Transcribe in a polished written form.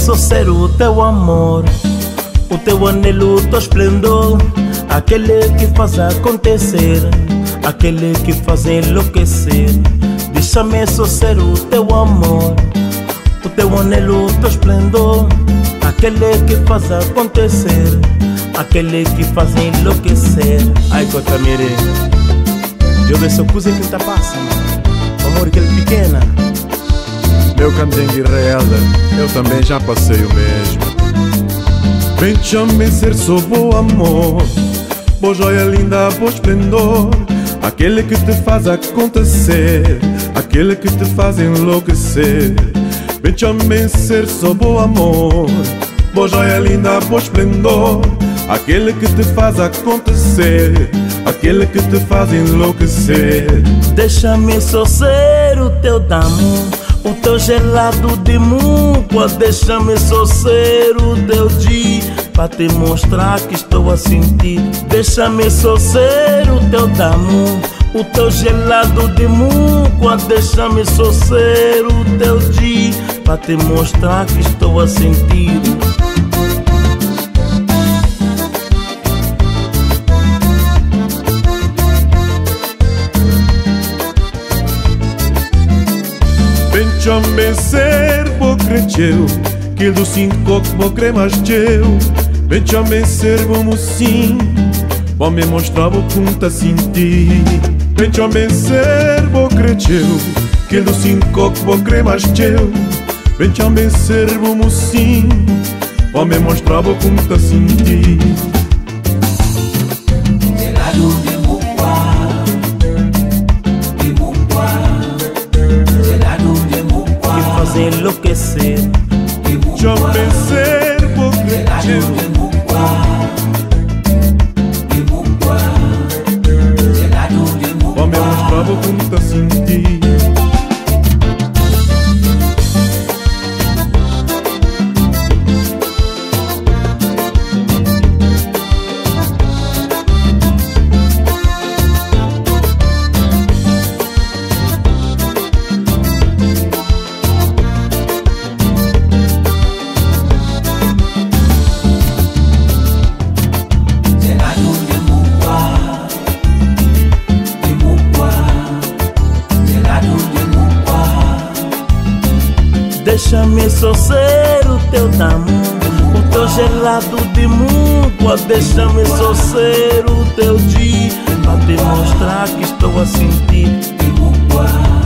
só ser o teu amor, o teu anelo, o teu esplendor, aquele que faz acontecer, aquele que faz enlouquecer. Deixa-me só ser o teu amor, o teu anelo, o teu esplendor, aquele que faz acontecer, aquele que faz enlouquecer. Ai, Cotamire, eu dessa coisa que tá passando, amor, aquele pequena. Meu candengue real, eu também já passei o mesmo. Deixa-me ser só bom amor, boa joia linda, bom esplendor, aquele que te faz acontecer, aquele que te faz enlouquecer. Deixa-me ser só bom amor, boa joia linda, bom esplendor, aquele que te faz acontecer, aquele que te faz enlouquecer. Deixa-me só ser o teu damo, o teu gelado de muco. Deixa-me só ser o teu dia, pra te mostrar que estou a sentir. Deixa-me só ser o teu damo, o teu gelado de muco. Deixa-me só ser o teu dia, pra te mostrar que estou a sentir. Deixa-me ser bom creteu, que do cinco que vou crer mais teu. Deixa-me ser bom mocinho, pra me mostrar o que tá sentir. Deixa-me ser bom creteu, que do cinco que vou crer mais teu. Deixa-me ser bom mocinho, pra me mostrar o que tá sentir. Enlouquecer, deixa-me ser bom creteu, pra me mostrar o que tá sentindo. Deixa-me só ser o teu damo, o teu gelado de muco. Deixa-me só ser o teu dia, pra te mostrar que estou a sentir.